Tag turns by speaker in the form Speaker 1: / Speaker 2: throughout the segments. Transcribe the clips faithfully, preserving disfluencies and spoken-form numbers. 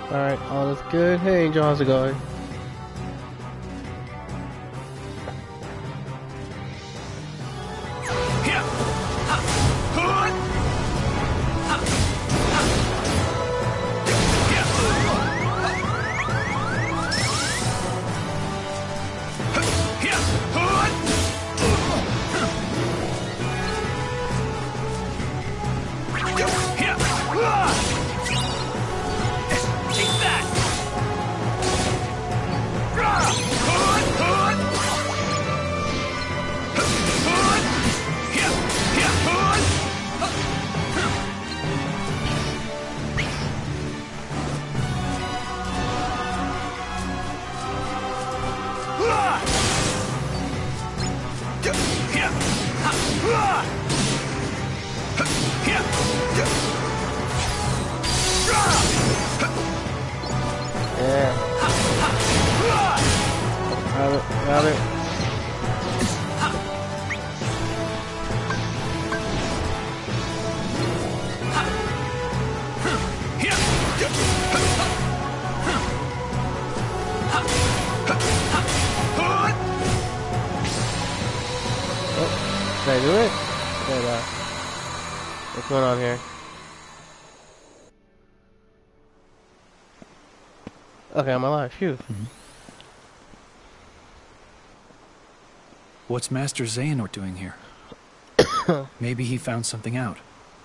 Speaker 1: Alright, all is good. Hey Angel, how's it going? Yeah. Got it, got it. Oh, did I do it? Did I? What's going on here? Okay, I'm alive. Phew.
Speaker 2: Mm-hmm. What's Master Xehanort doing here? Maybe he found something out.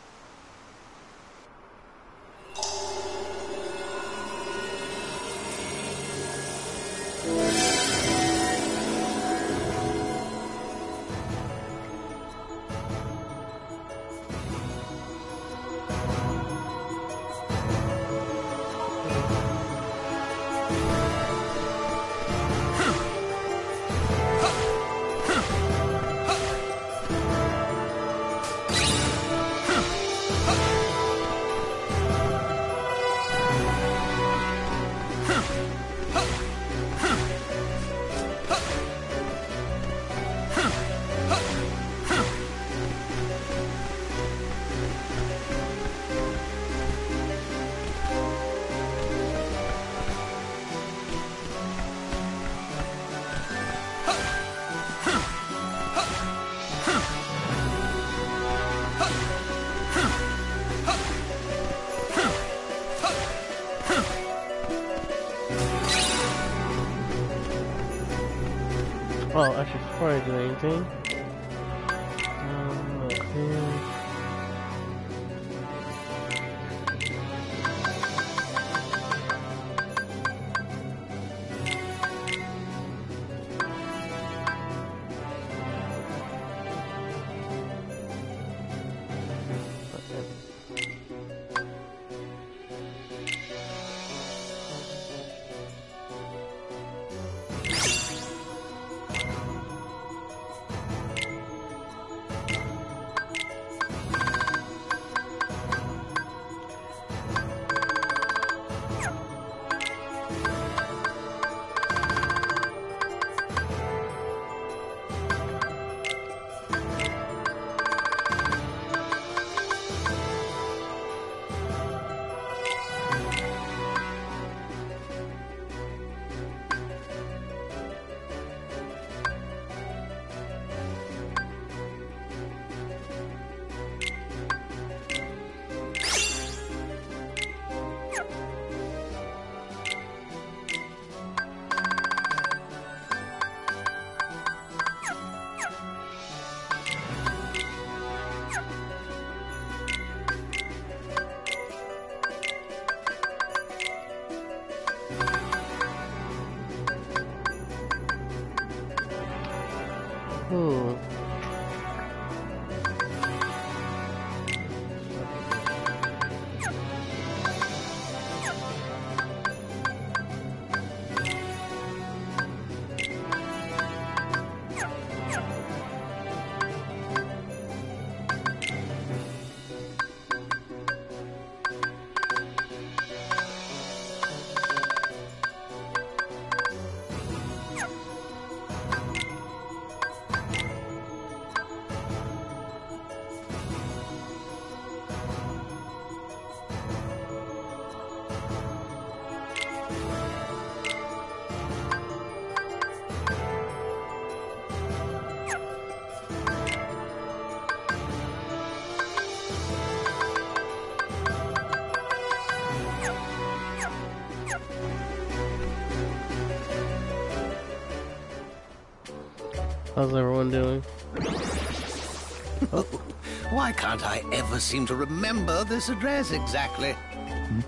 Speaker 1: Well, actually, before I do anything, um, okay. How's everyone doing?
Speaker 3: Oh. Why can't I ever seem to remember this address exactly? Hmm?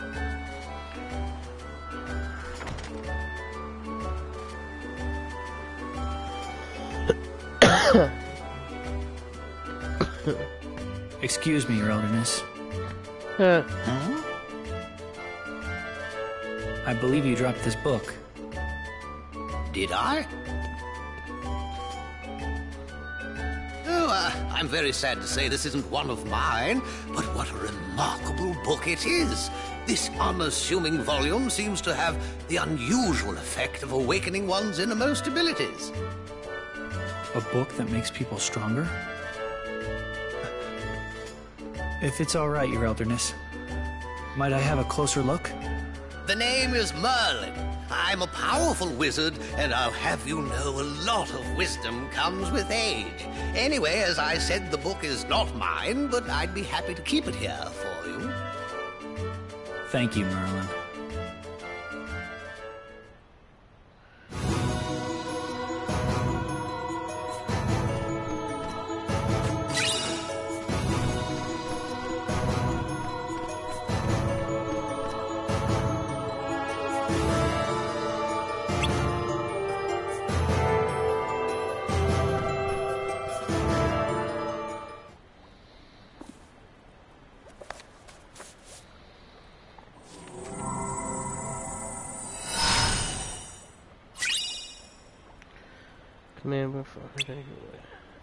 Speaker 2: Excuse me, Your Elderness.
Speaker 1: Huh?
Speaker 2: I believe you dropped this book.
Speaker 3: Did I? Oh, uh, I'm very sad to say this isn't one of mine, but what a remarkable book it is. This unassuming volume seems to have the unusual effect of awakening one's innermost abilities.
Speaker 2: A book that makes people stronger? If it's all right, Your Elderness, might I have a closer look?
Speaker 3: The name is Merlin. I'm a powerful wizard, and I'll have you know a lot of wisdom comes with age. Anyway, as I said, the book is not mine, but I'd be happy to keep it here for you.
Speaker 2: Thank you, Merlin.
Speaker 1: Man, but fucking take it away.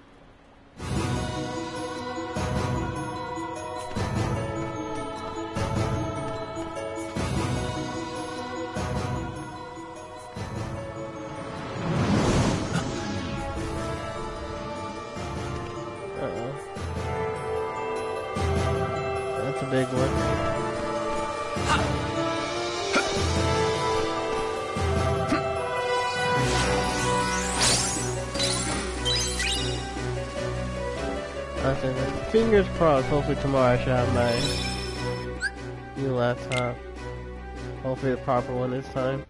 Speaker 1: Uh-oh. That's a big one. I said, fingers crossed, hopefully tomorrow I should have my new laptop. Hopefully the proper one this time.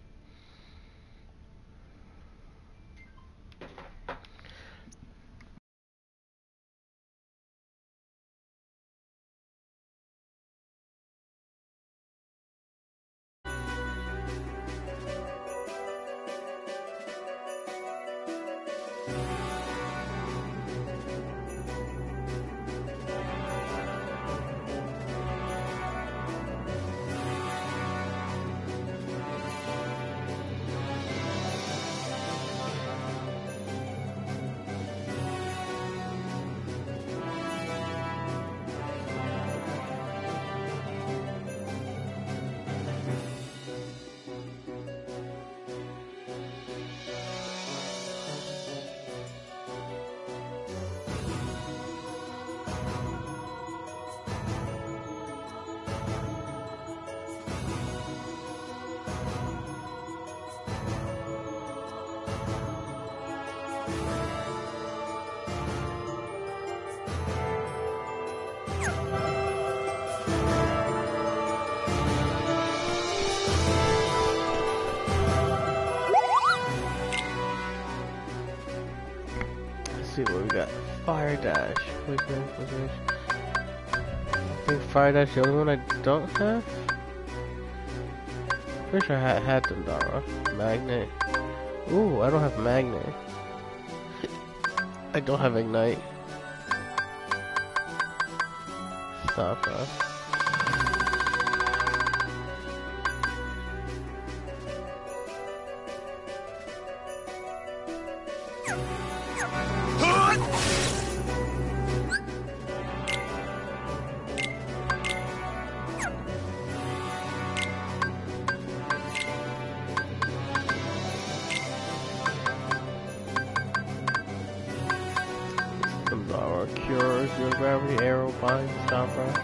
Speaker 1: See what we got. Fire dash. I think fire dash is the only one I don't have. Pretty sure I had, had them, Dara. Magnet. Ooh, I don't have magnet. I don't have ignite. Stop us. Cures your gravity arrow bind stopper.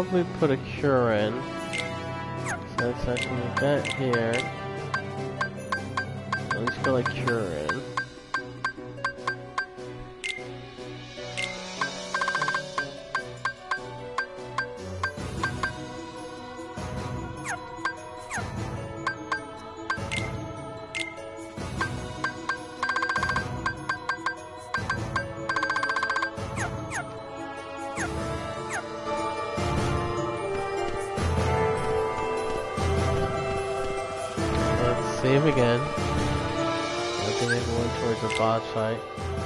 Speaker 1: probably put a cure in. Since I can move that here. At least put a cure in. Save again. I think I'm going towards the boss fight.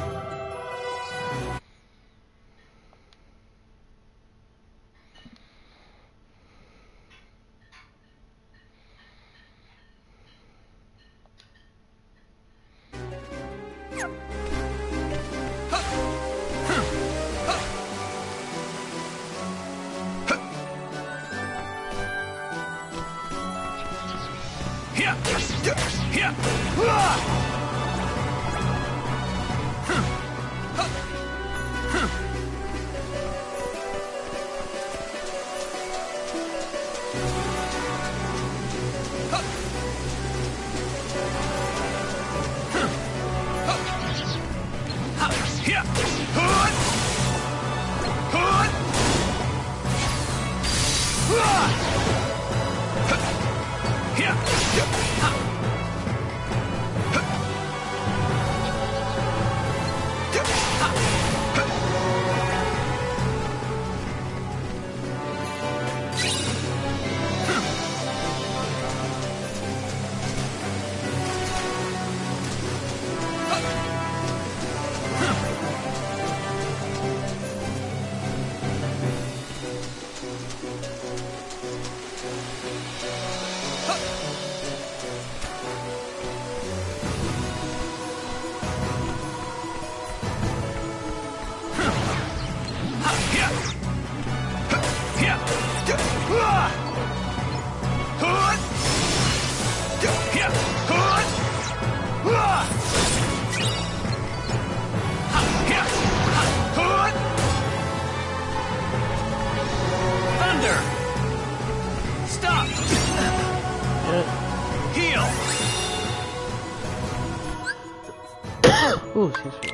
Speaker 1: Ooh, excuse me.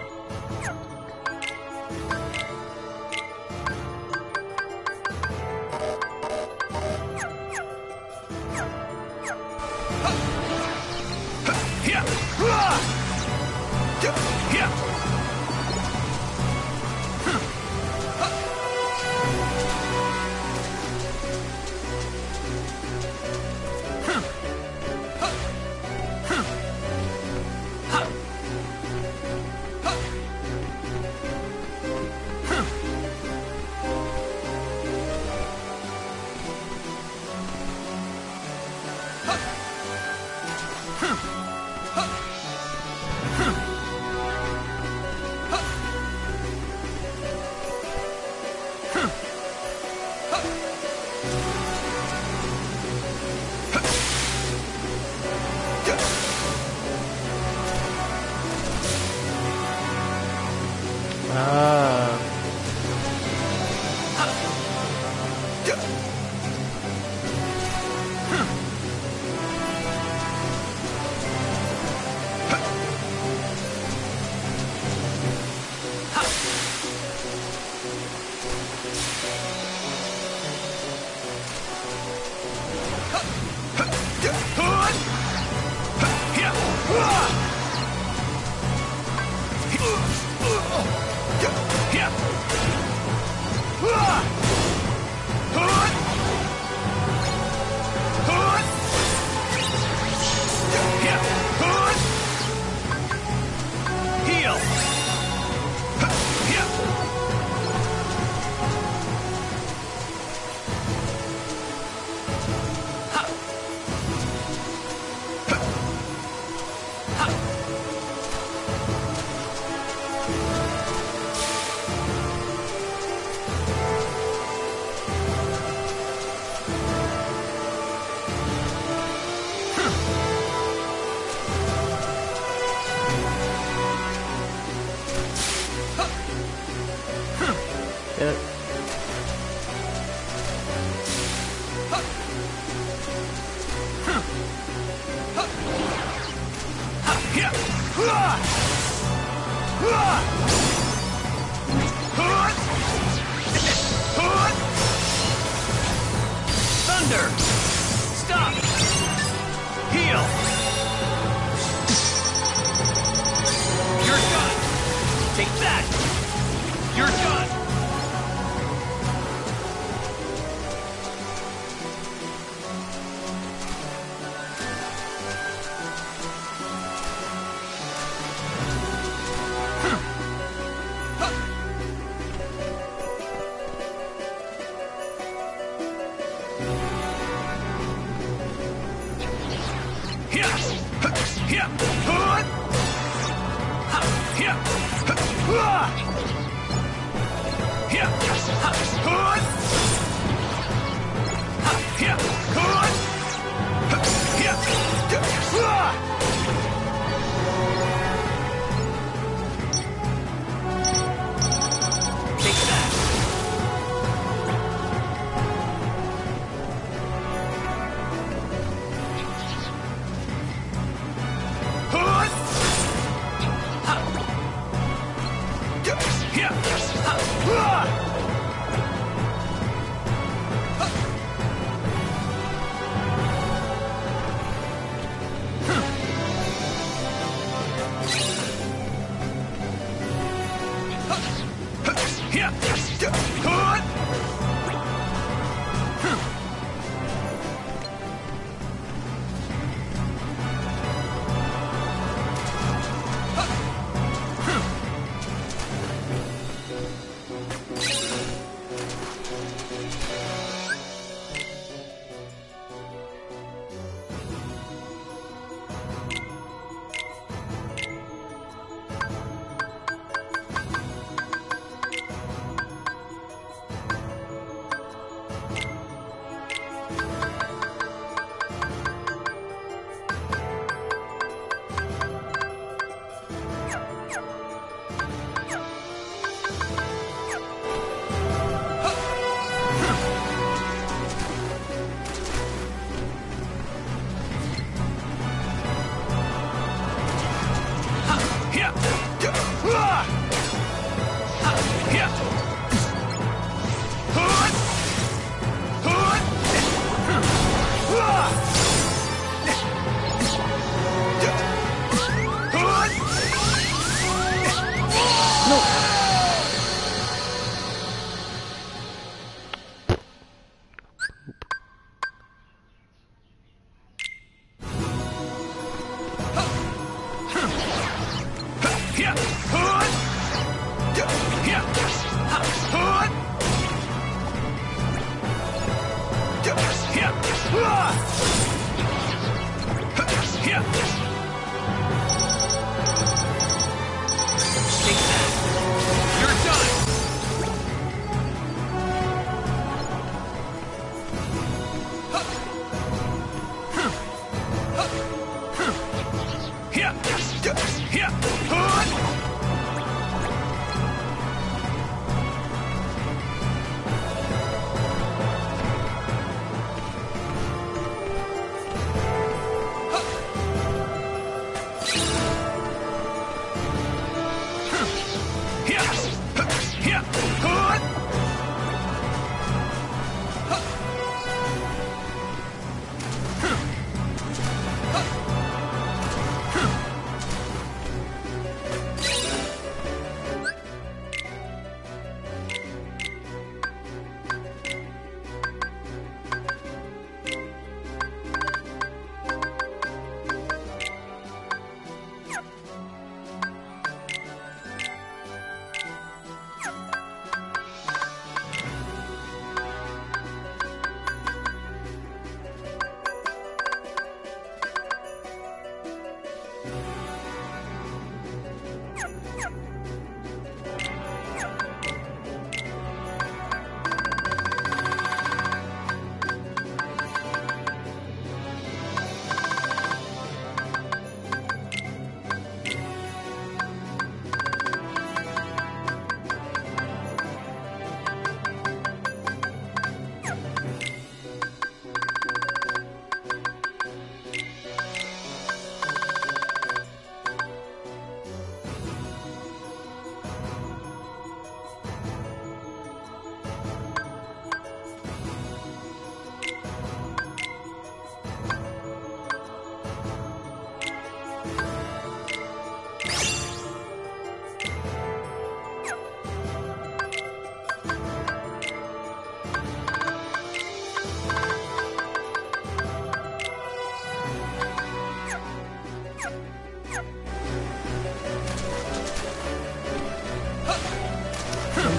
Speaker 2: Thunder! Stop! Heal! You're done! Take that! You're done!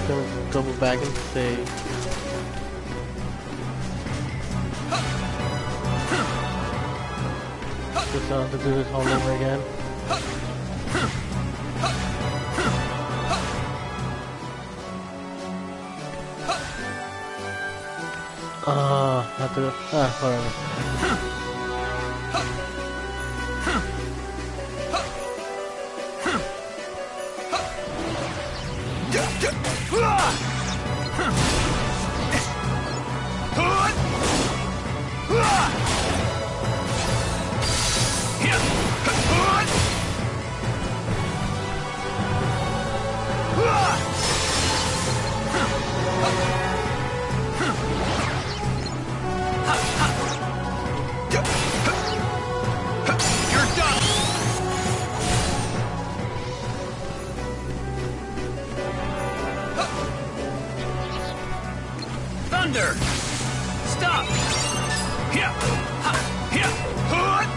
Speaker 1: just gonna double back and save. Just have to do this all over again. Ah, uh, I have to. Ah, whatever.
Speaker 2: Thunder! Stop! Here! Ha! Here! Hood!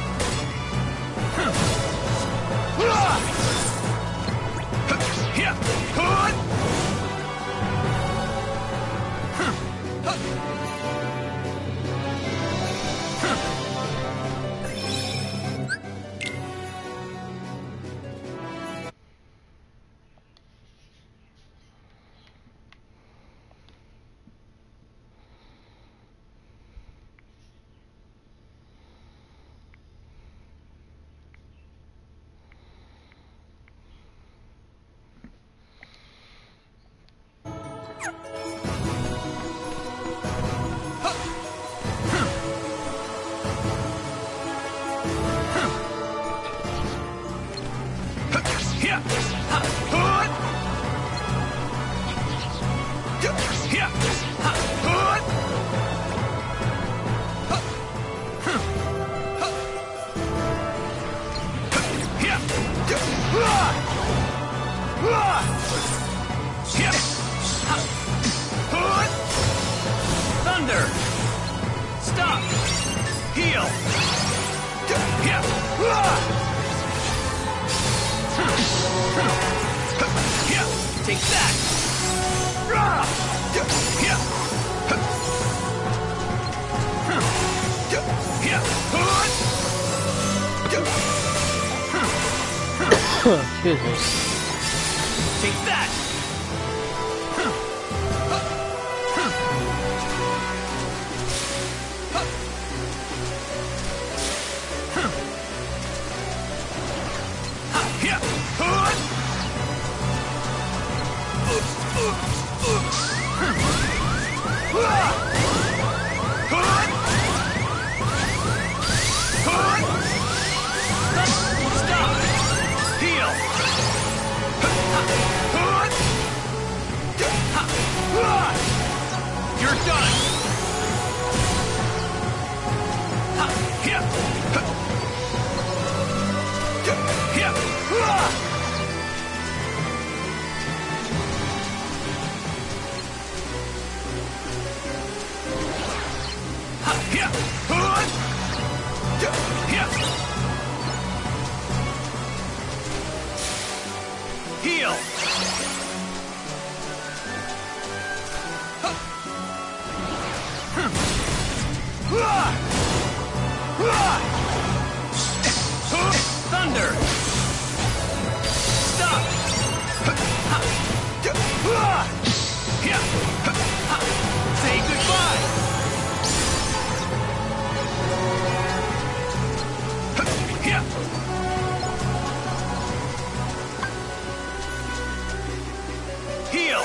Speaker 2: Here! Hood! Thunder! Stop! Heal! Take that!
Speaker 1: Excuse me.
Speaker 2: Take that! Heal! Thunder! Stop! Say goodbye! Heal!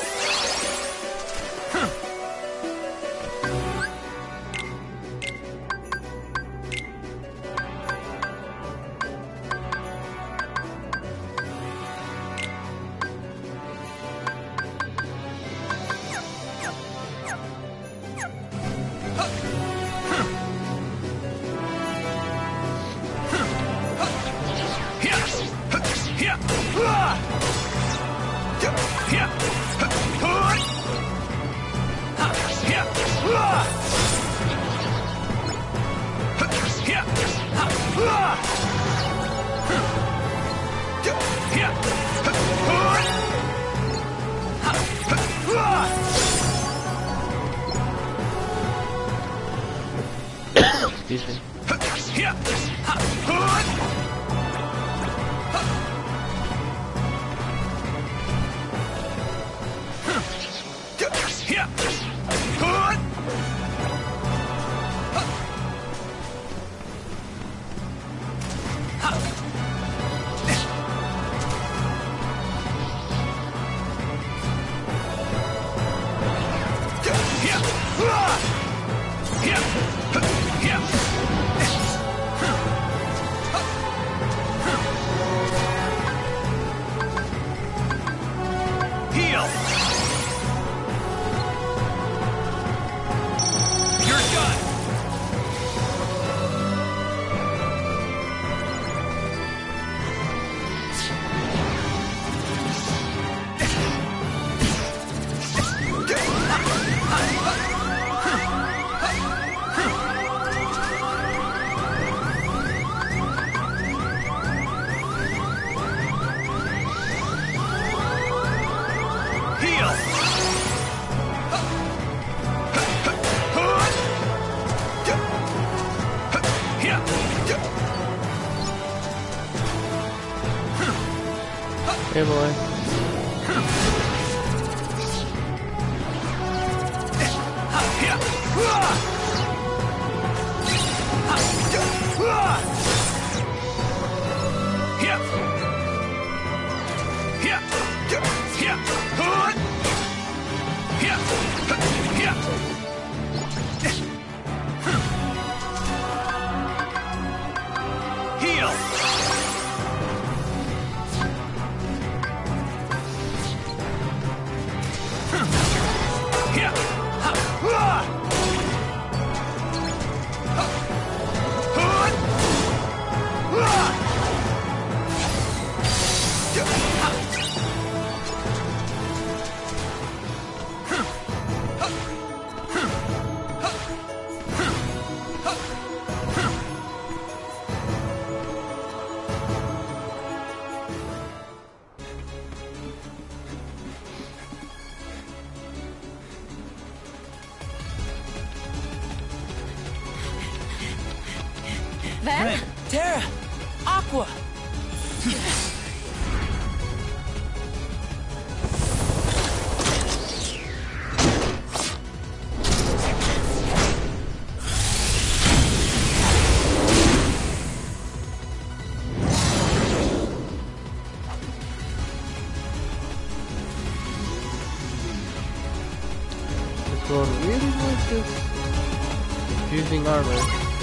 Speaker 1: easy. Hey boy.
Speaker 4: Ven?
Speaker 5: Terra! Aqua!
Speaker 1: This world really wants this fusing armor.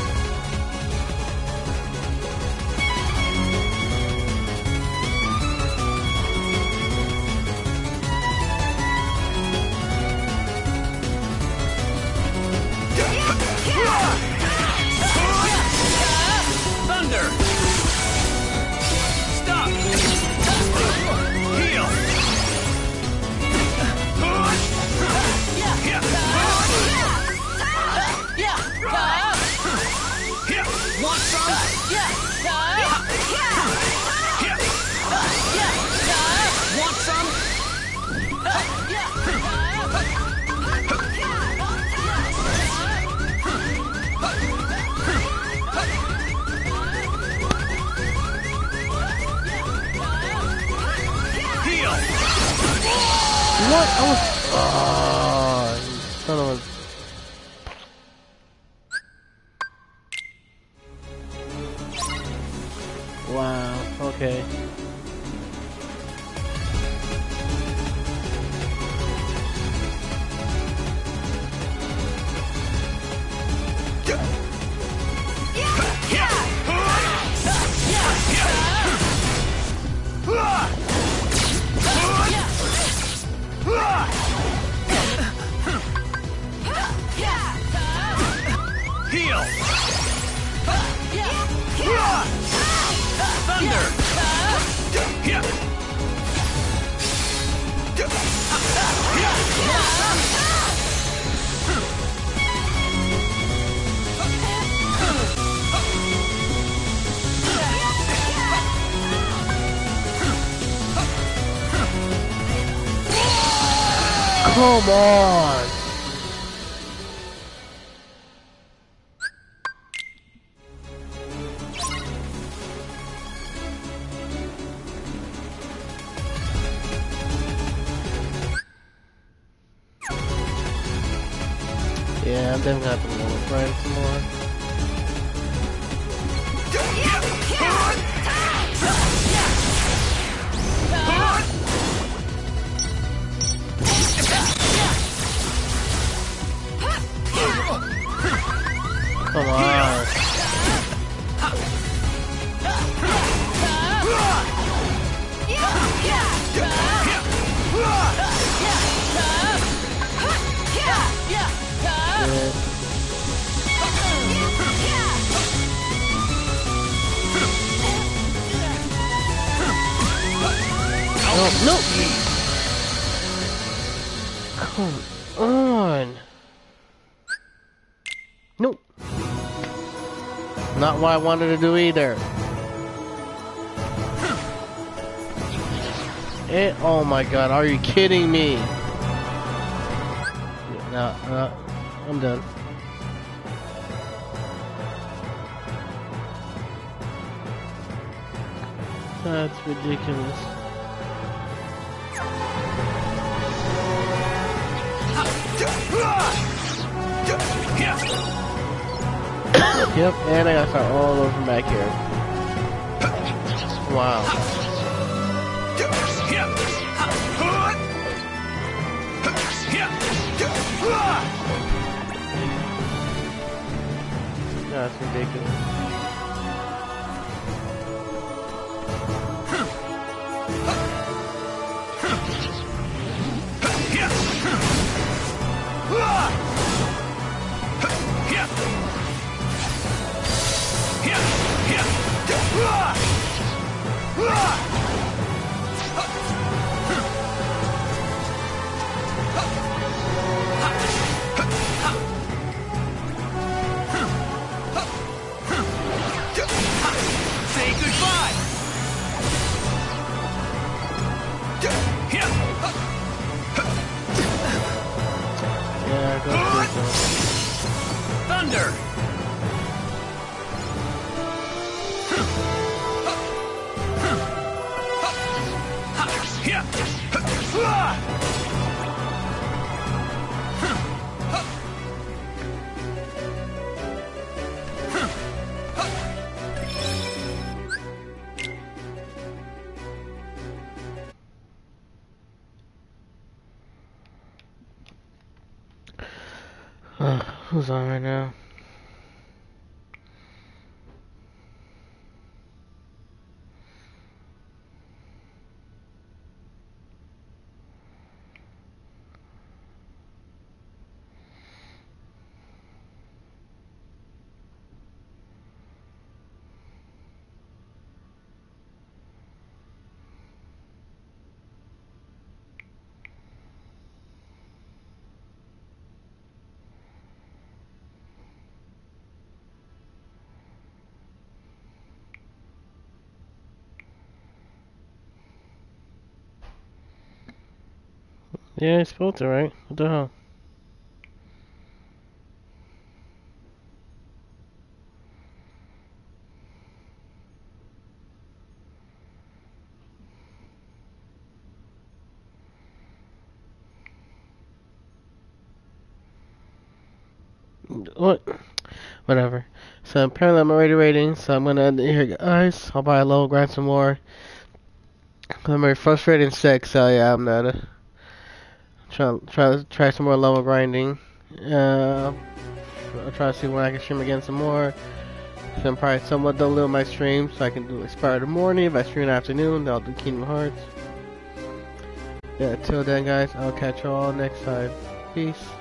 Speaker 5: Thunder! Stop! Heal! Want some? Want some? Heal!
Speaker 1: What? I was. Oh, you son of a. Wow, okay.
Speaker 5: Heal! Thunder!
Speaker 1: Come on! I'm definitely gonna have to level grind some more. Come on. Oh, no! Come on! Nope. Not what I wanted to do either. It, oh my god, are you kidding me? No, no, I'm done. That's ridiculous. Yep, and I gotta start all over from back here. Wow. That's ridiculous.
Speaker 5: Say goodbye.
Speaker 1: Yeah, go through
Speaker 5: Thunder.
Speaker 1: Who's on right now? Yeah, I spelled it right. What the hell? What? Whatever. So apparently I'm already rating, so I'm gonna end it here, guys. I'll buy a level, grind some more. I'm very frustrated and sick, so yeah, I'm gonna try try try some more level grinding. Uh, I'll try to see when I can stream again some more. So I'm probably somewhat done with my stream, so I can do Expire in the morning. If I stream in the afternoon, then I'll do Kingdom Hearts. Yeah, till then, guys, I'll catch you all next time. Peace.